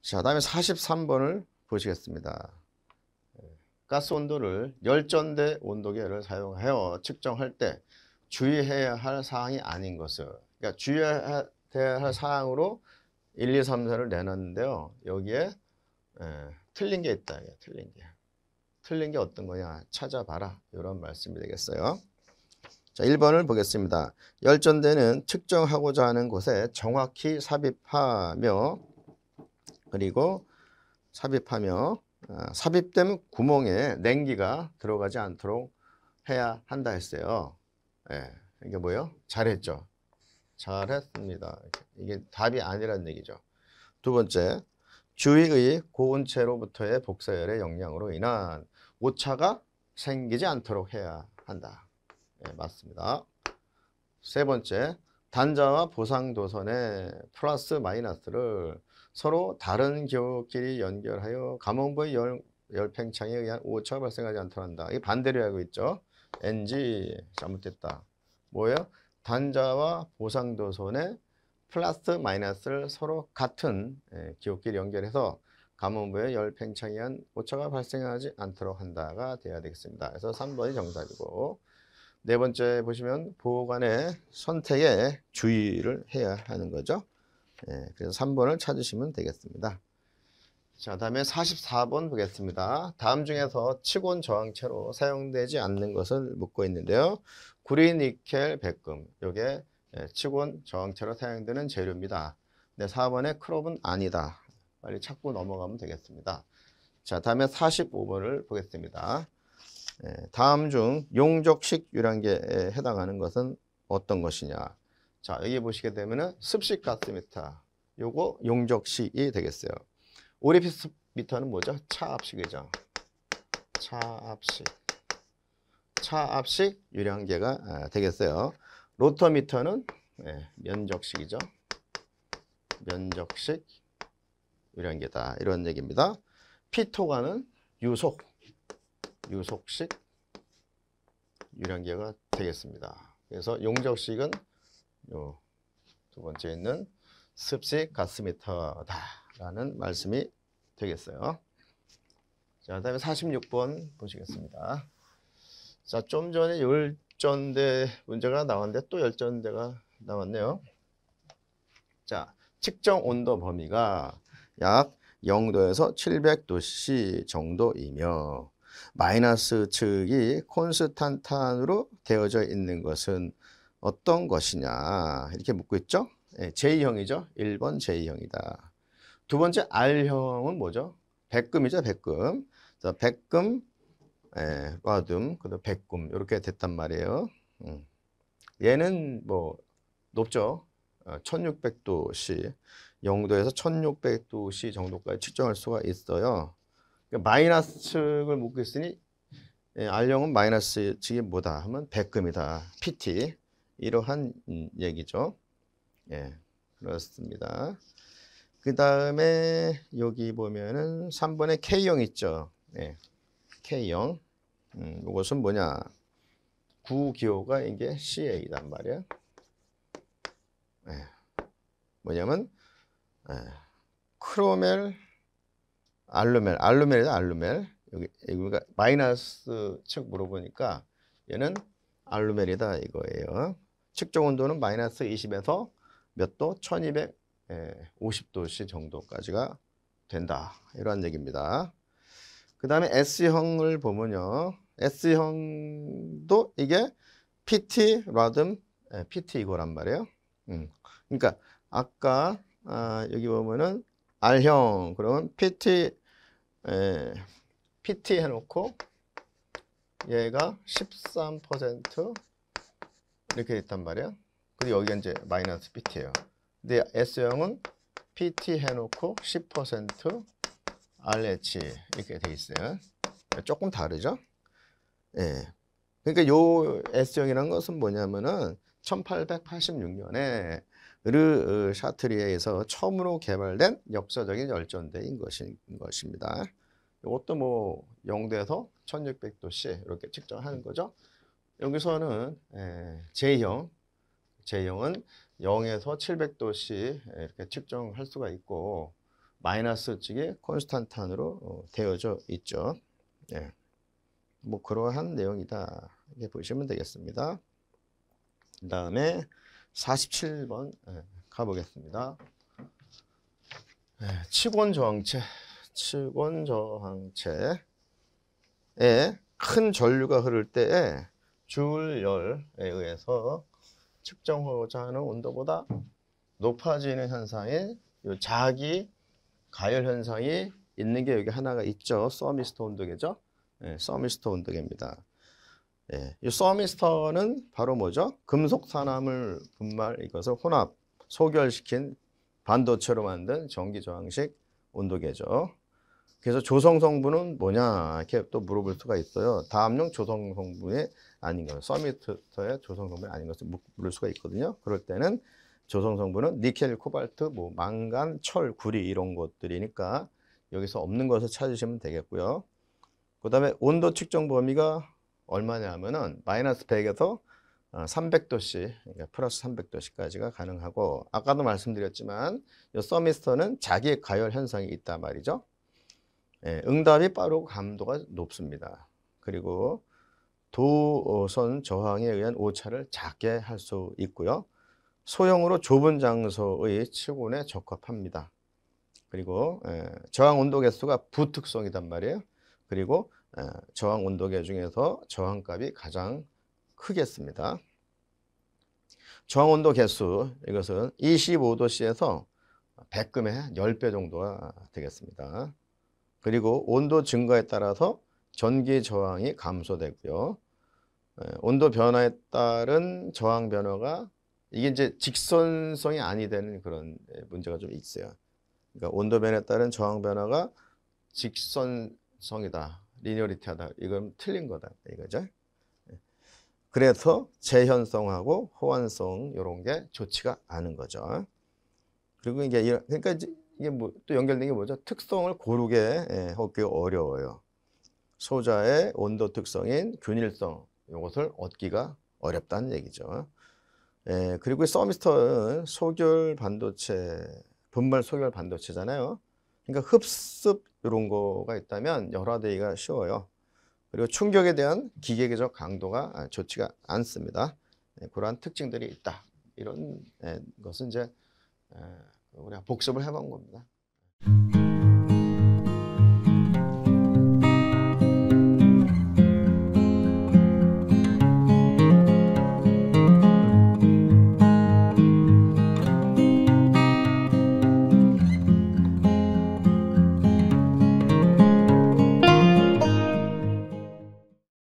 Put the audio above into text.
자, 다음에 43번을 보시겠습니다. 가스 온도를 열전대 온도계를 사용하여 측정할 때 주의해야 할 사항이 아닌 것을, 그러니까 주의해야 할 사항으로 1, 2, 3, 4를 내놨는데요. 여기에 틀린 게 있다. 틀린 게 어떤 거냐 찾아봐라, 이런 말씀이 되겠어요. 자, 1번을 보겠습니다. 열전대는 측정하고자 하는 곳에 정확히 삽입하며 삽입된 구멍에 냉기가 들어가지 않도록 해야 한다 했어요. 이게 뭐예요? 잘했죠. 잘했습니다. 이게 답이 아니라는 얘기죠. 두 번째, 주위의 고온체로부터의 복사열의 영향으로 인한 오차가 생기지 않도록 해야 한다. 맞습니다. 세 번째, 단자와 보상도선의 플러스 마이너스를 서로 다른 기호끼리 연결하여 감원부의 열팽창에 의한 오차가 발생하지 않도록 한다. 이게 반대로 하고 있죠. NG 잘못됐다. 뭐예요? 단자와 보상도선의 플러스 마이너스를 서로 같은 기호끼리 연결해서 감원부의 열팽창에 의한 오차가 발생하지 않도록 한다가 돼야 되겠습니다. 그래서 3번이 정답이고, 네 번째 보시면 보호관의 선택에 주의를 해야 하는 거죠. 그래서 3번을 찾으시면 되겠습니다. 자, 다음에 44번 보겠습니다. 다음 중에서 칙온 저항체로 사용되지 않는 것을 묻고 있는데요. 구리, 니켈, 백금, 이게 칙온 저항체로 사용되는 재료입니다. 네, 4번에 크롬은 아니다. 빨리 찾고 넘어가면 되겠습니다. 자, 다음에 45번을 보겠습니다. 다음 중 용적식 유량계에 해당하는 것은 어떤 것이냐. 자, 여기 보시게 되면은 습식 가스미터, 요거 용적식이 되겠어요. 오리피스미터는 뭐죠? 차압식이죠. 차압식 유량계가 되겠어요. 로터미터는 면적식이죠. 면적식 유량계다, 이런 얘기입니다. 피토관은 유속식 유량계가 되겠습니다. 그래서 용적식은 요 두 번째 있는 습식 가스미터다라는 말씀이 되겠어요. 자, 다음에 46번 보시겠습니다. 자, 좀 전에 열전대 문제가 나왔는데 또 열전대가 나왔네요. 자, 측정 온도 범위가 약 0도에서 700도씨 정도이며 마이너스 측이 콘스탄탄으로 되어져 있는 것은 어떤 것이냐, 이렇게 묻고 있죠. J형이죠. 1번 J형이다. 두 번째 R형은 뭐죠? 백금이죠. 백금. 자, 백금, 라듐, 그다음 백금, 이렇게 됐단 말이에요. 얘는 뭐 높죠. 1600도씨, 0도에서 1600도씨 정도까지 측정할 수가 있어요. 그러니까 마이너스 측을 묻고 있으니 R형은 마이너스 측이 뭐다 하면 백금이다. PT, 이러한 얘기죠. 그렇습니다. 그 다음에 여기 보면은 3번에 K형 있죠. K형. 이것은 뭐냐? 구기호가 이게 CA단 말이야. 뭐냐면 크로멜, 알루멜이다. 알루멜. 여기가 마이너스 측 물어보니까 얘는 알루멜이다 이거예요. 측정 온도는 마이너스 20에서 몇 도? 1250도씨 정도까지가 된다, 이런 얘기입니다. 그 다음에 S형을 보면요, S형도 이게 PT, 라듬, PT 이거란 말이에요. 그러니까 아까 여기 보면은 R형, 그러면 PT 해놓고 얘가 13% 이렇게 됐단 말이에요. 그리고 여기가 이제 마이너스 PT예요. 근데 S형은 PT 해놓고 10% RH 이렇게 돼 있어요. 조금 다르죠? 그러니까 요 S형이라는 것은 뭐냐면은 1886년에 르 샤트리에에서 처음으로 개발된 역사적인 열전대인 것입니다. 이것도 뭐 0도에서 1600도씨 이렇게 측정하는 거죠. 여기서는 J형은 0에서 700도씨 이렇게 측정할 수가 있고, 마이너스 쪽이 콘스탄탄으로 되어져 있죠. 예. 뭐 그러한 내용이다. 이렇게 보시면 되겠습니다. 그 다음에 47번 가보겠습니다. 치권 저항체에 큰 전류가 흐를 때에 주울열에 의해서 측정하고자 하는 온도보다 높아지는 현상이 자기 가열 현상이 있는 게 여기 하나가 있죠. 서미스터 온도계죠. 서미스터 온도계입니다. 이 서미스터는 바로 뭐죠? 금속 산화물 분말 이것을 혼합 소결시킨 반도체로 만든 전기 저항식 온도계죠. 그래서 조성 성분은 뭐냐 이렇게 또 물어볼 수가 있어요. 다음용 조성 성분이 아닌 것, 서미스터의 조성 성분이 아닌 것을 물을 수가 있거든요. 그럴 때는 조성 성분은 니켈, 코발트, 뭐 망간, 철, 구리 이런 것들이니까 여기서 없는 것을 찾으시면 되겠고요. 그 다음에 온도 측정 범위가 얼마냐면은 마이너스 100에서 300도씨, 그러니까 플러스 300도씨까지가 가능하고, 아까도 말씀드렸지만 이 서미스터는 자기 가열 현상이 있단 말이죠. 응답이 빠르고 감도가 높습니다. 그리고 도선 저항에 의한 오차를 작게 할 수 있고요. 소형으로 좁은 장소의 치곤에 적합합니다. 그리고 저항 온도 개수가 부특성이단 말이에요. 그리고 저항 온도계 중에서 저항값이 가장 크겠습니다. 저항 온도 개수 이것은 25도씨에서 100금의 10배 정도가 되겠습니다. 그리고 온도 증가에 따라서 전기 저항이 감소되고요. 온도 변화에 따른 저항 변화가 이게 이제 직선성이 아니 되는 그런 문제가 좀 있어요. 그러니까 온도 변화에 따른 저항 변화가 직선성이다, 리니어리티하다, 이건 틀린 거다 이거죠. 그래서 재현성하고 호환성 이런 게 좋지가 않은 거죠. 그리고 이게 그러니까 이게 뭐 또 연결된 게 뭐죠? 특성을 고르게 얻기 어려워요. 소자의 온도 특성인 균일성 이것을 얻기가 어렵다는 얘기죠. 그리고 서미스터는 소결 반도체, 분말 소결 반도체잖아요. 그러니까 흡습 이런 거가 있다면 열화되기가 쉬워요. 그리고 충격에 대한 기계적 강도가 좋지가 않습니다. 그러한 특징들이 있다. 이런 것은 이제 우리가 복습을 해본 겁니다.